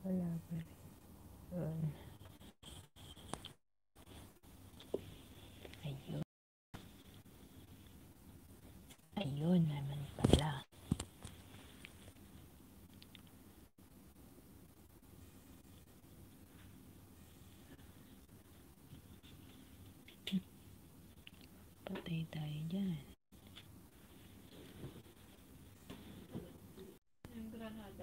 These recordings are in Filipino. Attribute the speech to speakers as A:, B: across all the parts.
A: Wala pa rin. Yun. Ayun. Ayun naman pala. Patay tayo dyan.
B: Yung granada.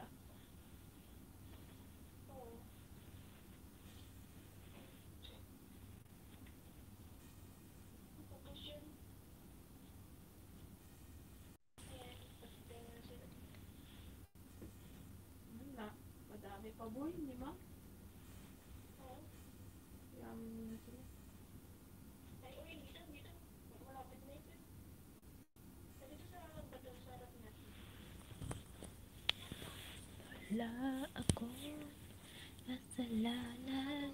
B: Wala. Madami pa boy, di ba? Oo. Yamin mo na sila. Ay, uy, dito. Malapit na ito. Dito sa harap natin.
A: Wala ako kasalanan.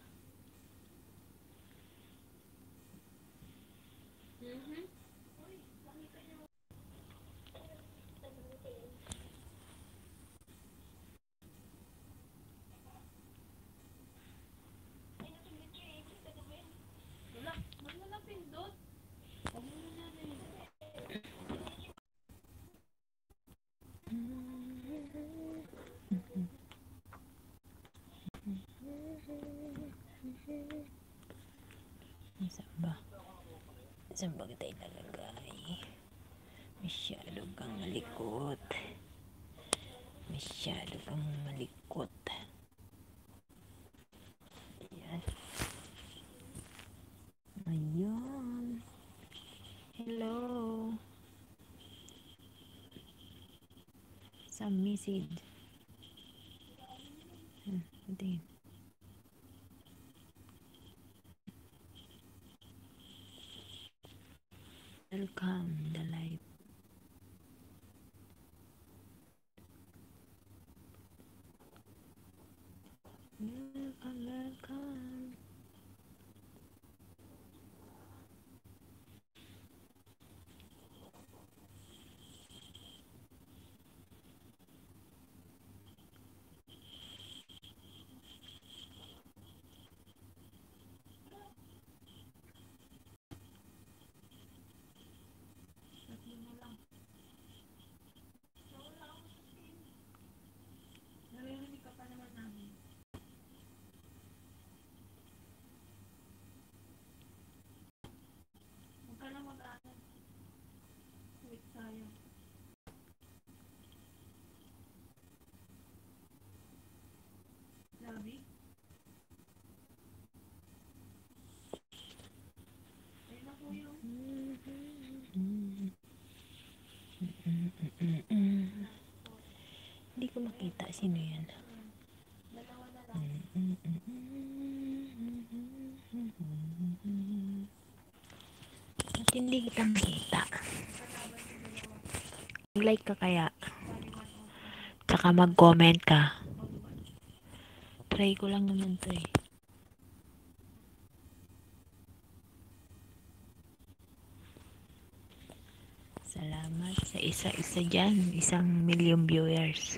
B: Wala na pindot. Huwag mo na rin.
A: Saan ba? Saan ba kita ilalagay? Masyado kang malikot. Masyado kang malikot. Ayan. Ayun. Hello. Some message. Din. Welcome the life. Welcome.
B: Naririnig ka pa naman namin. Huwag ka na mag-aaral. Wait tayo. Labi? Ayun na po yung...
A: Hindi ko makita sino yan.
B: Dalawa na lang.
A: At hindi kita makita. Mag-like ka kaya. Tsaka mag-comment ka. Try ko lang naman to eh. Salamat sa isa-isa dyan. 1,000,000 viewers.